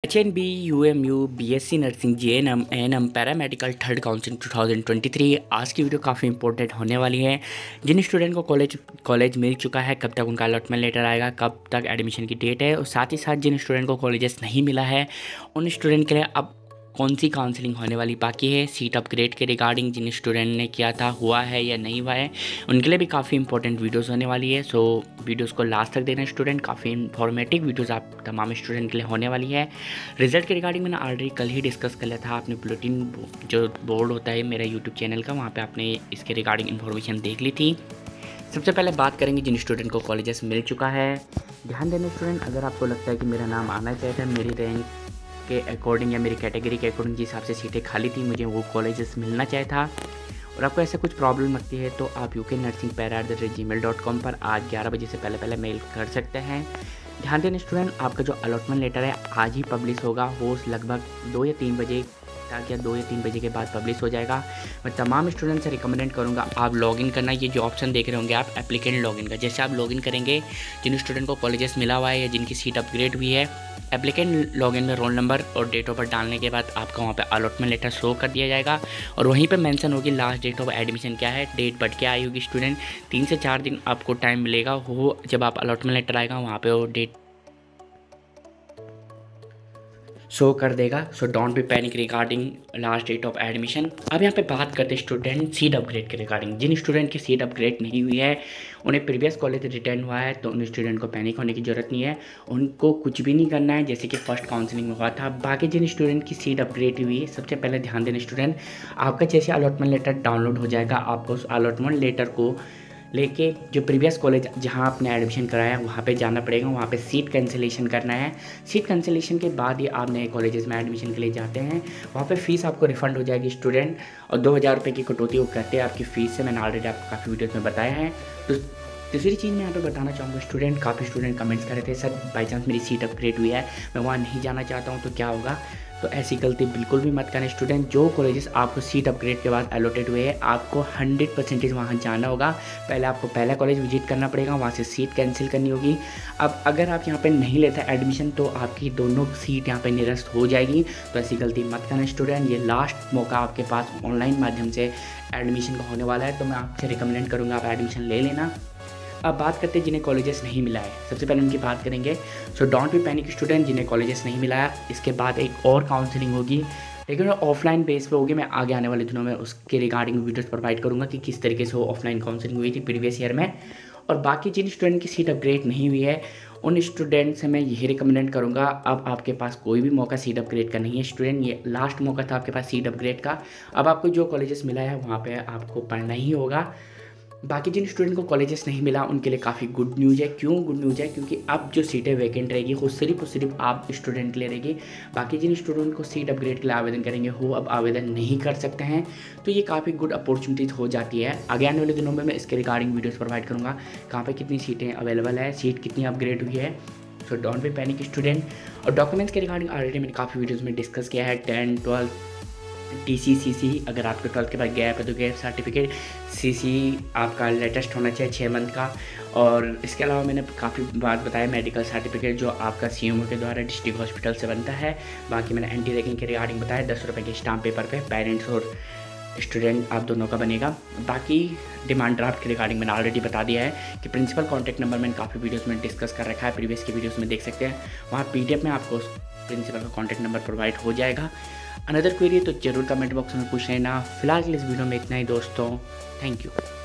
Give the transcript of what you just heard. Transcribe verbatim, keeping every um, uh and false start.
H N B, U M U, B S C nursing, J N M, A N M, paramedical third counselling two thousand twenty three. आज की वीडियो काफ़ी important होने वाली है। जिन स्टूडेंट को कॉलेज कॉलेज मिल चुका है, कब तक उनका अलॉटमेंट लेटर आएगा, कब तक एडमिशन की डेट है, और साथ ही साथ जिन स्टूडेंट को कॉलेजेस नहीं मिला है उन स्टूडेंट के लिए अब कौन सी काउंसलिंग होने वाली बाकी है। सीट अपग्रेड के रिगार्डिंग जिन स्टूडेंट ने किया था, हुआ है या नहीं हुआ है, उनके लिए भी काफ़ी इंपॉर्टेंट वीडियोस होने वाली है। सो वीडियोस को लास्ट तक देना स्टूडेंट, काफ़ी इंफॉर्मेटिव वीडियोस आप तमाम स्टूडेंट के लिए होने वाली है। रिजल्ट के रिगार्डिंग मैंने ऑलरेडी कल ही डिस्कस कर लिया था। आपने बुलेटिन जो बोर्ड होता है मेरा यूट्यूब चैनल का, वहाँ पर आपने इसके रिगार्डिंग इन्फॉर्मेशन देख ली थी। सबसे पहले बात करेंगे जिन स्टूडेंट को कॉलेजेस मिल चुका है। ध्यान देना स्टूडेंट, अगर आपको लगता है कि मेरा नाम आना चाहिए था, मेरी रैंक के अकॉर्डिंग या मेरी कैटेगरी के अकॉर्डिंग जिस हिसाब से सीटें खाली थी, मुझे वो कॉलेजेस मिलना चाहिए था, और आपको ऐसा कुछ प्रॉब्लम लगती है तो आप U K nursing para at the rate Gmail dot com पर आज ग्यारह बजे से पहले पहले मेल कर सकते हैं। ध्यान देना स्टूडेंट, आपका जो अलॉटमेंट लेटर है आज ही पब्लिश होगा। वो लगभग दो या तीन बजे तक या दो या तीन बजे के बाद पब्लिश हो जाएगा। मैं तमाम स्टूडेंट से रिकमेंड करूंगा आप लॉगिन करना। ये जो ऑप्शन देख रहे होंगे आप एप्लीकेंट लॉगिन का, जैसे आप लॉगिन करेंगे, जिन स्टूडेंट को कॉलेजेस मिला हुआ है या जिनकी सीट अपग्रेड हुई है, एप्लीकेंट लॉगिन में रोल नंबर और डेट ऑफ बर्थ डालने के बाद आपका वहाँ पे अलॉटमेंट लेटर शो कर दिया जाएगा, और वहीं पे मेंशन होगी लास्ट डेट ऑफ एडमिशन क्या है, डेट बढ़ के आई होगी स्टूडेंट। तीन से चार दिन आपको टाइम मिलेगा, वो जब आप अलॉटमेंट लेटर आएगा वहाँ पे वो डेट शो कर देगा। So don't be panic regarding last date of admission. अब यहाँ पे बात करते हैं स्टूडेंट सीट अपग्रेड के रिगार्डिंग। जिन स्टूडेंट की सीट अपग्रेड नहीं हुई है, उन्हें प्रीवियस कॉलेज रिटर्न हुआ है, तो उन स्टूडेंट को पैनिक होने की ज़रूरत नहीं है। उनको कुछ भी नहीं करना है, जैसे कि फर्स्ट काउंसलिंग में हुआ था। बाकी जिन स्टूडेंट की सीट अपग्रेड हुई है, सबसे पहले ध्यान देना स्टूडेंट, आपका जैसे अलॉटमेंट लेटर डाउनलोड हो जाएगा, आपको उस अलॉटमेंट लेटर को लेके जो प्रीवियस कॉलेज जहां आपने एडमिशन कराया वहाँ पे जाना पड़ेगा। वहाँ पे सीट कैंसिलेशन करना है। सीट कैंसिलेशन के बाद ही आप नए कॉलेजेस में एडमिशन के लिए जाते हैं। वहाँ पे फ़ीस आपको रिफ़ंड हो जाएगी स्टूडेंट, और दो हज़ार रुपये की कटौती वो करते हैं आपकी फ़ीस से। मैंने ऑलरेडी आपको काफ़ी वीडियोज़ में बताया है। तो दूसरी चीज़ मैं यहाँ पे बताना चाहूँगा स्टूडेंट, काफ़ी स्टूडेंट कमेंट्स कर रहे थे, सर बाई चांस मेरी सीट अपग्रेड हुई है, मैं वहाँ नहीं जाना चाहता हूँ तो क्या होगा। तो ऐसी गलती बिल्कुल भी मत करना स्टूडेंट। जो कॉलेजेस आपको सीट अपग्रेड के बाद एलोटेड हुए हैं, आपको हंड्रेड परसेंटेज वहाँ जाना होगा। पहले आपको पहला कॉलेज विजिट करना पड़ेगा, वहाँ से सीट कैंसिल करनी होगी। अब अगर आप यहाँ पे नहीं लेते एडमिशन तो आपकी दोनों सीट यहाँ पे निरस्त हो जाएगी। तो ऐसी गलती मत करना स्टूडेंट। ये लास्ट मौका आपके पास ऑनलाइन माध्यम से एडमिशन का होने वाला है, तो मैं आपसे रिकमेंड करूँगा आप एडमिशन ले लेना। अब बात करते हैं जिन्हें कॉलेजेस नहीं मिला है, सबसे पहले उनकी बात करेंगे। So don't be panic student, जिन्हें कॉलेजेस नहीं मिला है, इसके बाद एक और काउंसलिंग होगी, लेकिन ऑफलाइन बेस पे होगी। मैं आगे आने वाले दिनों में उसके रिगार्डिंग वीडियोस प्रोवाइड करूंगा कि किस तरीके से वो ऑफलाइन काउंसलिंग हुई थी प्रीवियस ईयर में। और बाकी जिन स्टूडेंट की सीट अपग्रेड नहीं हुई है, उन स्टूडेंट से मैं यही रिकमेंड करूँगा, अब आपके पास कोई भी मौका सीट अपग्रेड का नहीं है स्टूडेंट। ये लास्ट मौका था आपके पास सीट अपग्रेड का। अब आपको जो कॉलेजेस मिला है वहाँ पर आपको पढ़ना ही होगा। बाकी जिन स्टूडेंट को कॉलेजेस नहीं मिला उनके लिए काफ़ी गुड न्यूज़ है। क्यों गुड न्यूज़ है? क्योंकि अब जो सीटें वैकेंट रहेगी वो सिर्फ और सिर्फ आप स्टूडेंट के लिए रहेगी। बाकी जिन स्टूडेंट को सीट अपग्रेड के लिए आवेदन करेंगे वो अब आवेदन नहीं कर सकते हैं। तो ये काफ़ी गुड अपॉर्चुनिटीज़ हो जाती है। आगे आने वाले दिनों में मैं इसके रिगार्डिंग वीडियोज़ प्रोवाइड करूँगा, कहाँ पर कितनी सीटें अवेलेबल है, सीट कितनी अपग्रेड हुई है। So don't be panic student. और डॉक्यूमेंट्स के रिगार्डिंग ऑलरेडी मैंने काफ़ी वीडियोज़ में डिस्कस किया है। Ten twelfth T C C C, अगर आपके ट्वेल्थ के बाद गैप है तो गैप सर्टिफिकेट, सी सी आपका लेटेस्ट होना चाहिए छः मंथ का। और इसके अलावा मैंने काफ़ी बात बताया मेडिकल सर्टिफिकेट जो आपका सी एम ओ के द्वारा डिस्ट्रिक्ट हॉस्पिटल से बनता है। बाकी मैंने एंटी रैगिंग के रिगार्डिंग बताया, दस रुपये के स्टाम्प पेपर पे पेरेंट्स और स्टूडेंट आप दोनों का बनेगा। बाकी डिमांड ड्राफ्ट के रिगार्डिंग मैंने ऑलरेडी बता दिया है कि प्रिंसिपल कॉन्टैक्ट नंबर मैंने काफ़ी वीडियोस में डिस्कस कर रखा है, प्रीवियस की वीडियोस में देख सकते हैं। वहाँ पीडीएफ में आपको प्रिंसिपल का कॉन्टैक्ट नंबर प्रोवाइड हो जाएगा। अनदर क्वेरी तो जरूर कमेंट बॉक्स में पूछ लेना। फिलहाल इस वीडियो में इतना ही दोस्तों, थैंक यू।